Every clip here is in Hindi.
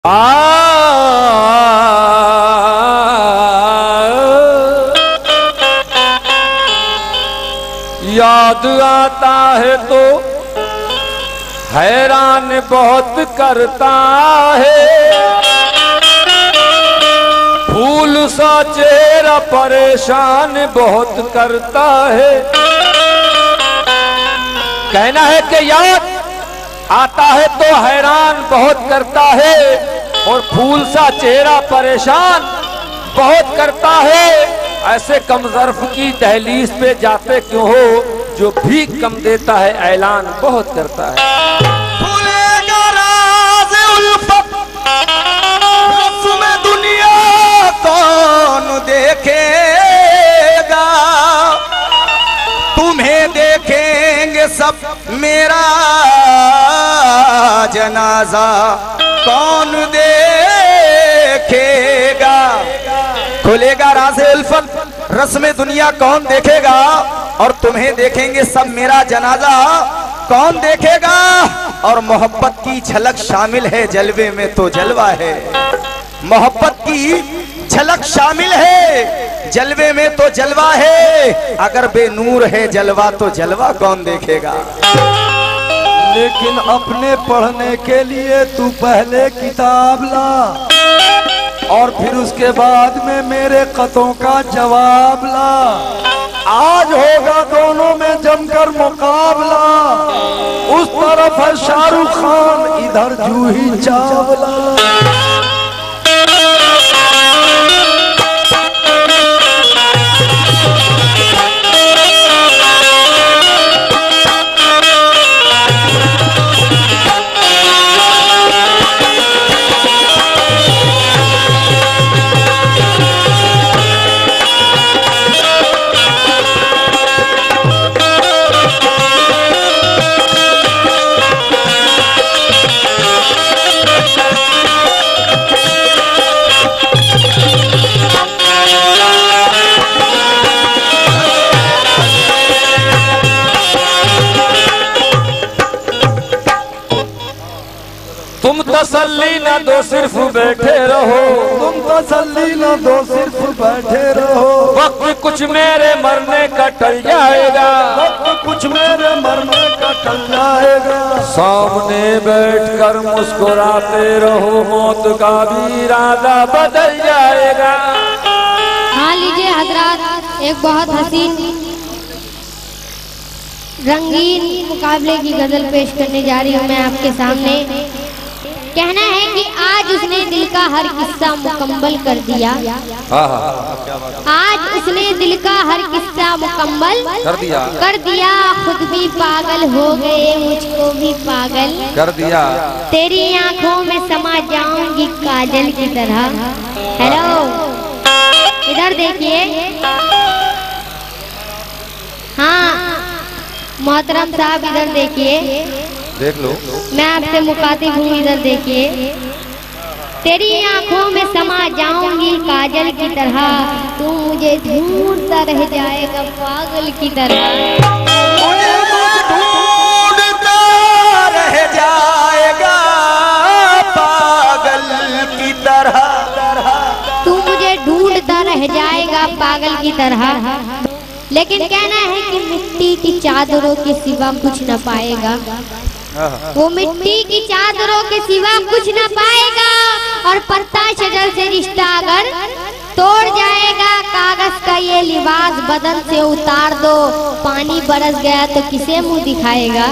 याद आता है तो हैरान बहुत करता है, फूल सा चेहरा परेशान बहुत करता है। कहना है कि याद आता है तो हैरान बहुत करता है और फूल सा चेहरा परेशान बहुत करता है। ऐसे कम ज़र्फ की दहलीज पे जाते क्यों हो, जो भी कम देता है ऐलान बहुत करता है। खुलेगा राज़ उल्फत, रस्म दुनिया कौन देखेगा, तुम्हें देखेंगे सब मेरा जनाजा कौन देखेगा। खुलेगा राज़े उल्फत, रस्म दुनिया कौन देखेगा और तुम्हें देखेंगे सब मेरा जनाजा कौन देखेगा। और मोहब्बत की झलक शामिल है जलवे में तो जलवा है, मोहब्बत की झलक शामिल है जलवे में तो जलवा है। अगर बेनूर है जलवा तो जलवा कौन देखेगा। लेकिन अपने पढ़ने के लिए तू पहले किताब ला और फिर उसके बाद में मेरे खतों का जवाब ला। आज होगा दोनों में जमकर मुकाबला, उस तरफ है शाहरुख खान, इधर जूही चावला। तुम तसल्ली न दो सिर्फ बैठे रहो, तुम तसल्ली न दो सिर्फ बैठे रहो। वक्त कुछ मेरे मरने का टल जाएगा, वक्त कुछ मेरे मरने का टल जाएगा। सामने बैठकर मुस्कुराते रहो, मौत का भी इरादा बदल जाएगा। हाँ लीजिए हजरात, एक बहुत हसीन रंगीन मुकाबले की गजल पेश करने जा रही हूँ मैं आपके सामने। कहना है कि आज उसने दिल का हर किस्सा मुकम्मल कर दिया, आज उसने दिल का हर किस्सा मुकम्मल कर दिया। खुद भी पागल हो गए, मुझको भी पागल कर दिया। तेरी आंखों में समा जाऊंगी काजल की तरह। हेलो इधर देखिए, हाँ मोहतरम साहब इधर देखिए, देख लो मैं आपसे मुखातिब हूँ, इधर देखिए। तेरी आंखों में समा जाऊंगी काजल की तरह, तू मुझे ढूंढता रह जाएगा पागल की तरह। ढूंढता रह जाएगा पागल की तरह, तू मुझे ढूंढता रह जाएगा पागल की तरह। लेकिन कहना है कि मिट्टी की चादरों के सिवा कुछ न पाएगा, वो मिट्टी की चादरों के सिवा कुछ न पाएगा। और पत्ता शजर से रिश्ता अगर तोड़ जाएगा, कागज का ये लिबास बदन से उतार दो, पानी बरस गया तो किसे मुंह दिखाएगा।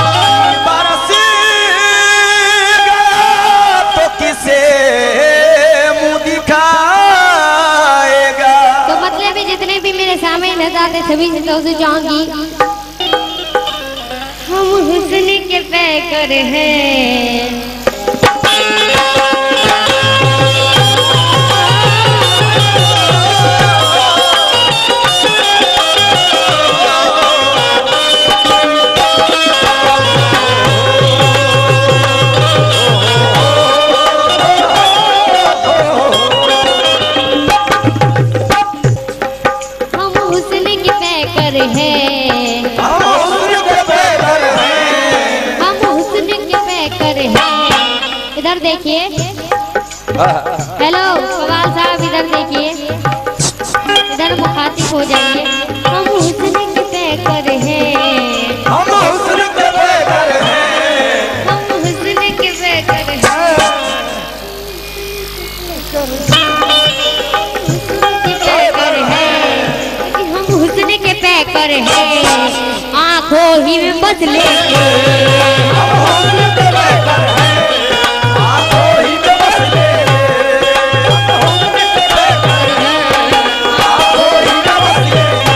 बरसेगा तो किसे मुंह दिखाएगा। तो मतलब है जितने भी मेरे सामने नजर आते सभी से जाऊंगी, हम हुस्न के पैकर हैं। हम हुस्न के पैकर हैं, हम हुस्न के पैकर हैं, हम हुस्न के पैकर हैं। हेलो कवाल साहब इधर देखिए, इधर मुखातिब हो जाइए। हम हुस्न के पैकर हैं, हम हुस्न के पैकर हैं, हम हुस्न के पैकर हैं, पैकर हैं, हम हुस्न के पैकर हैं, आंखों ही में बस लेके हम हुस्न के पैकर हैं, आंखों ही में बस लेके, हम हुस्न के पैकर हैं, आंखों ही में बस लेके,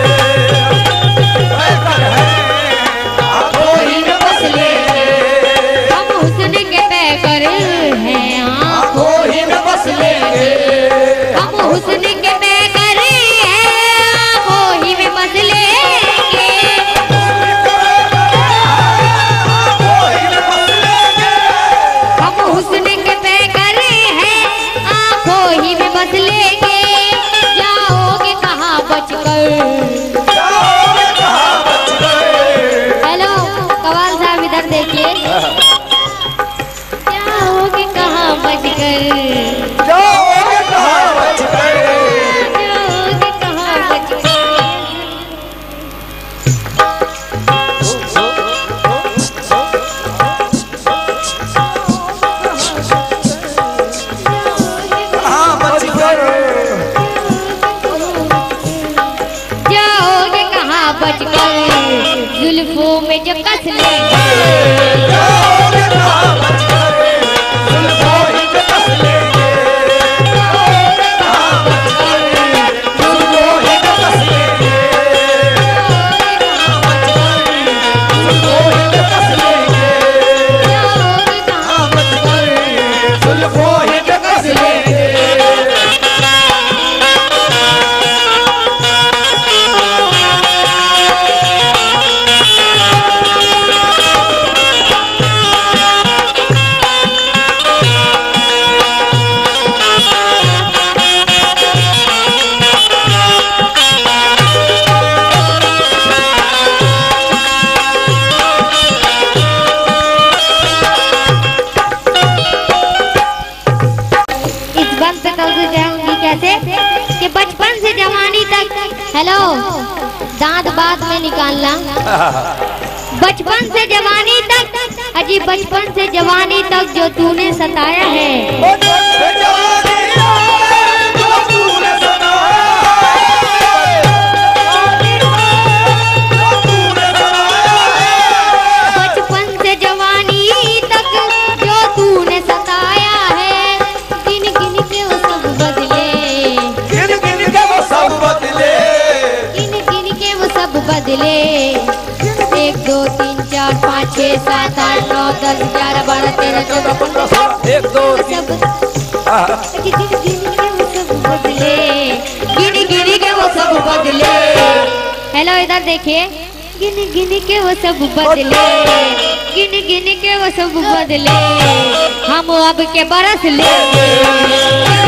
पैकर हैं, आंखों ही में बस लेके, हम हुस्न के पैकर हैं, आंखों ही में बस लेके, हम हुस्न के पैकर हैं, आंखों ही में बस लेंगे, हम हुस्न के पैकर हैं, आंखों ही में बस लेंगे, जाओगे कहाँ बचकर। जाओगे कहाँ बचकर। हेलो कवाल साहब इधर देखिए, जाओगे कहाँ बचकर, जाओगे कहाँ बचकर। जाओगे कहाँ बचकर। कहाँ बचकर। जाओगे कहाँ बचकर, जुल्फों में जो कस लेंगे, जाओगे कहाँ बचकर। जुल्फों ही में कस लेंगे। जाओगे कहाँ बचकर। जुल्फों ही में कस लेंगे। जुल्फों ही में कस लेंगे। जाओगे कहाँ बचकर। जुल्फों ही में कस लेंगे। इस बंद पे कल से जाऊंगी कैसे कि बचपन से जवानी तक। हेलो दांत बाद में निकालना, बचपन से जवानी तक, अजी बचपन से जवानी तक जो तूने सताया है, बचपन से जवानी तक जो तूने सताया है, गिन गिन के वो सब बदले, गिन गिन के वो सब बदले। गिन गिन के वो सब बदले, 1 2 3 4 5 6 7 8 9 10 11 12 13 14 15 16 1 2 3 सब गिन गिन के वो सब बदले, गिन गिन के वो सब बदले। हेलो इधर देखिए, गिन गिन के वो सब बदले, गिन गिन के वो सब बदले, हम अब के बरस लेंगे,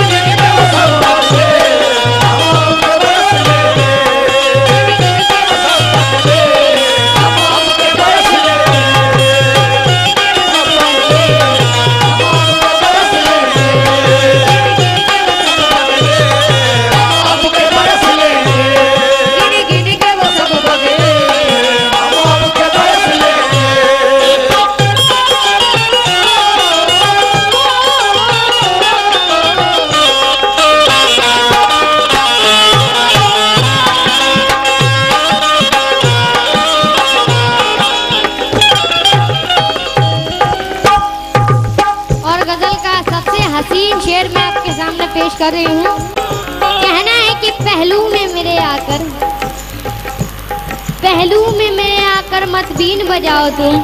गिन गिन के वो सब बदले। और गजल का सबसे हसीन शेर मैं आपके सामने पेश कर रही हूँ। कहना है कि पहलू में मेरे आकर, पहलू में मेरे आकर मत बीन बजाओ तुम,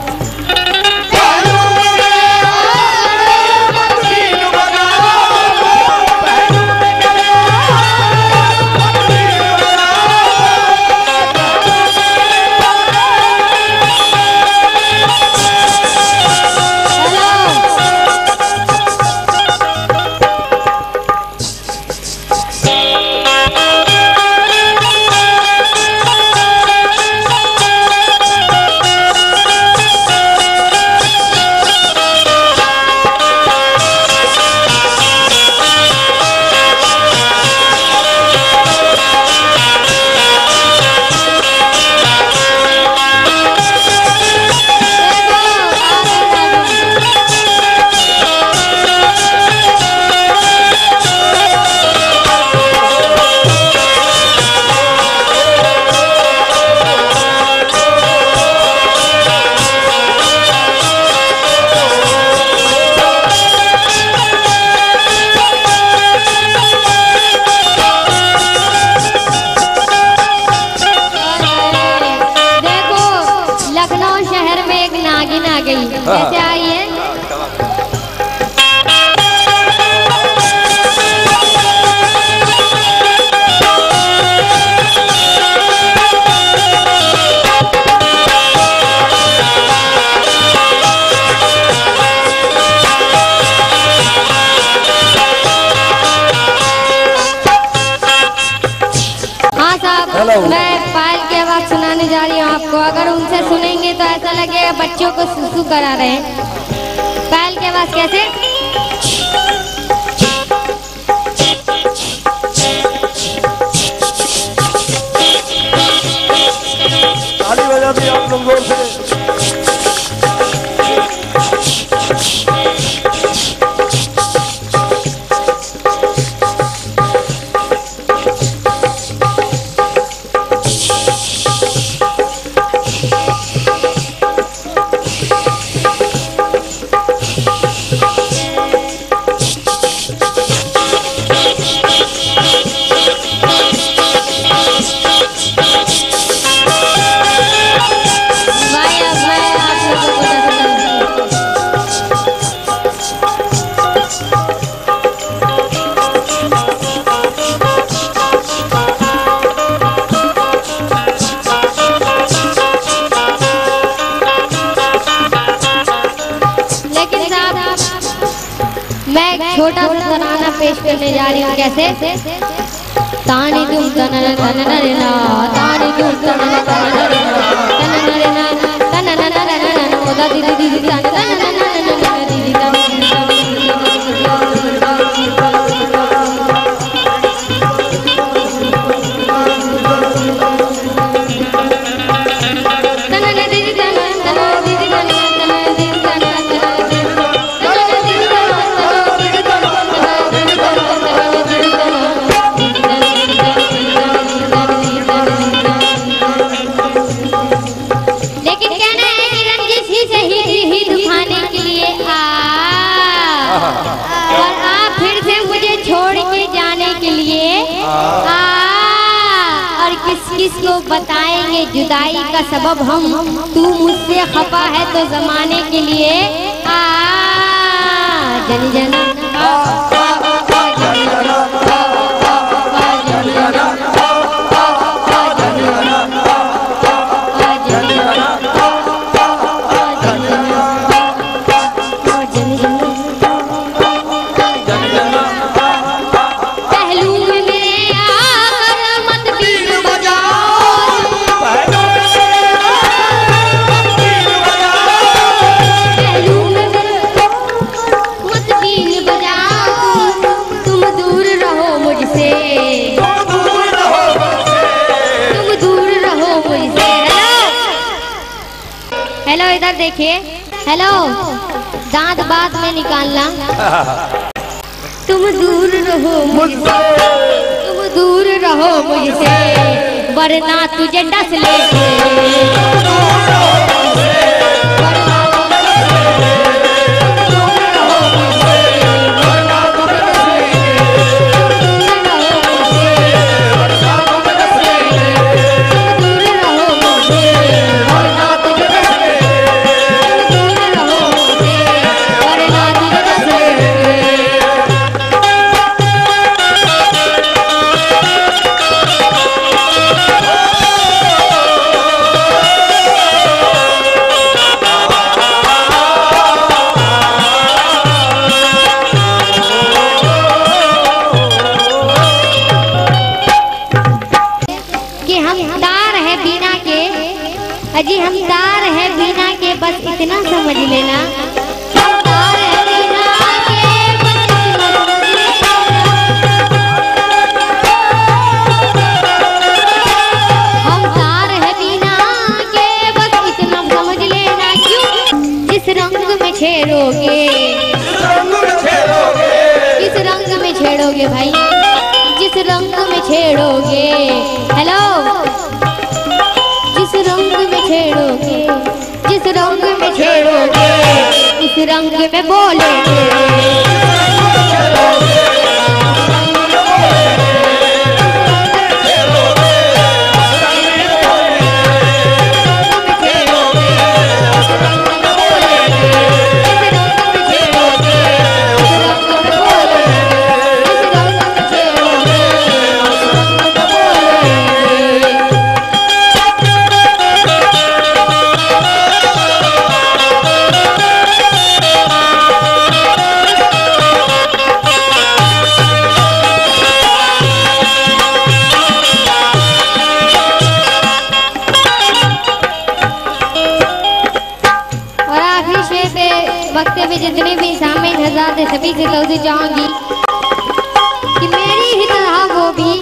बहू। मैं पायल की आवाज सुनाने जा रही हूँ आपको। अगर उनसे सुनेंगे तो ऐसा लगेगा बच्चों को सुसु करा रहे हैं। पायल की आवाज कैसे? ताली बजा दी आप लोग जोर से। छोटा सा तराना पेश करने जा रही हूँ। कैसे? तानी तुम तनना तनना तानी तुम तनना तनना तनना तनना तनना ओदा दीदी दीदी तनना तनना दीदी तनना किसको बताएंगे जुदाई का सबब हम। तू मुझसे खफा है तो जमाने के लिए जन जन इधर देखिए। हेलो, दांत बाद में निकालना। तुम दूर रहो मुझसे, तुम दूर रहो मुझसे, वरना तुझे डस लेंगे। अजी हम तार है बिना के, बस इतना समझ लेना। हम तार है बिना के, बस इतना समझ लेना। हम तार है बिना के, बस इतना समझ लेना। क्यों? जिस रंग में छेड़ोगे, किस रंग में छेड़ोगे भाई, जिस रंग में छेड़ोगे। हेलो, जिस रंग में छेड़ोगे, जिस रंग में छेड़ोगे, इस रंग में बोलोगे। तुझसे चाहूंगी कि मेरी ही तरह वो भी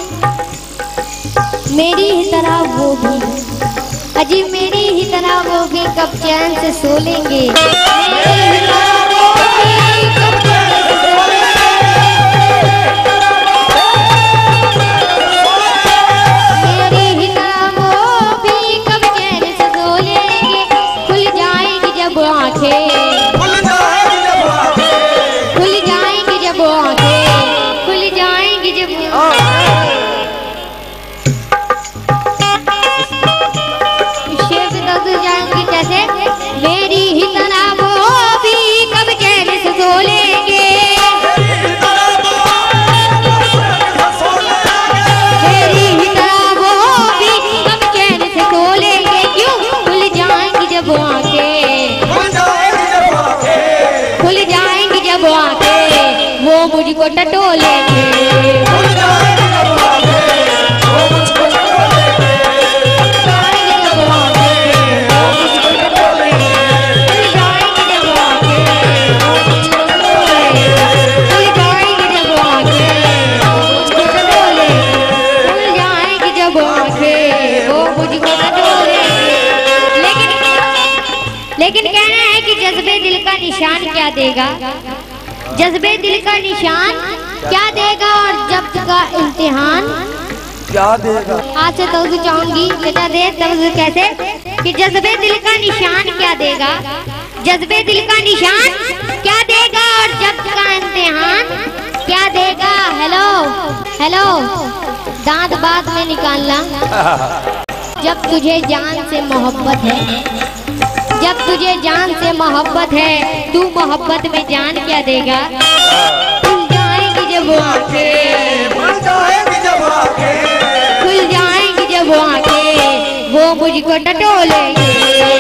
अजी मेरी ही तरह वो भी कब चैन से सो लेंगे। मेरी ही तरह वो भी कब चैन से सो लेंगे। मेरी ही तरह वो भी कब चैन से सो लेंगे। खुल जाएंगी जब आंखें, खुल जाएंगी जब आंखें, खुल जाएंगी जब जैसे मेरी ही तरह वो भी कब चैन से सो लेंगे। मेरी ही तरह वो भी कब चैन से सो लेंगे। क्यों? खुल जाएंगी जब आंखें, खुल जाएंगी जब आंखें, वो मुझको टटोलेंगे। लेकिन कहना है कि जज्बे दिल का निशान क्या देगा, जज्बे दिल का निशान क्या देगा और जब्त का इम्तिहान क्या देगा। आज से तो चाहूंगी बेटा दे तब कैसे कि जज्बे दिल का निशान क्या देगा, जज्बे दिल का निशान क्या देगा और जब्त का इम्तिहान क्या देगा। हेलो हेलो दांत बाद में निकालना। जब तुझे जान से मोहब्बत है, जब तुझे जान से मोहब्बत है, तू मोहब्बत में जान क्या देगा। खुल जाएंगी जब आंखें, खुल जाएंगी जब आंखें, खुल जाएंगी जब आंखें, वो मुझको टटोलेंगे।